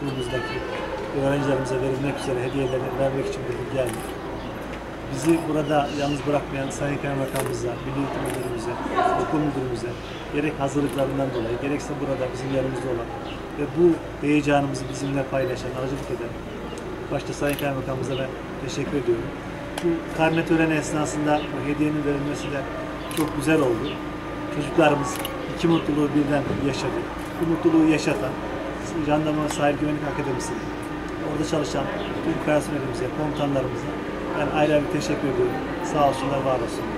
okulumuzdaki öğrencilerimize verilmek üzere hediyeleri vermek için bugün geldik. Bizi burada yalnız bırakmayan Sayın Kaymakamımıza, Milli Eğitim Müdürümüze, okul müdürümüze gerek hazırlıklarından dolayı gerekse burada bizim yanımızda olan ve bu heyecanımızı bizimle paylaşan, aracılık eden başta Sayın Kaymakamımıza ben teşekkür ediyorum. Bu karne töreni esnasında bu hediyenin verilmesi de çok güzel oldu. Çocuklarımız iki mutluluğu birden yaşadı. Bu mutluluğu yaşatan Jandarma Sahil Güvenlik Akademisi, orada çalışan tüm personelimize, komutanlarımıza ben ayrı ayrı teşekkür ediyorum. Sağ olsunlar, var olsunlar.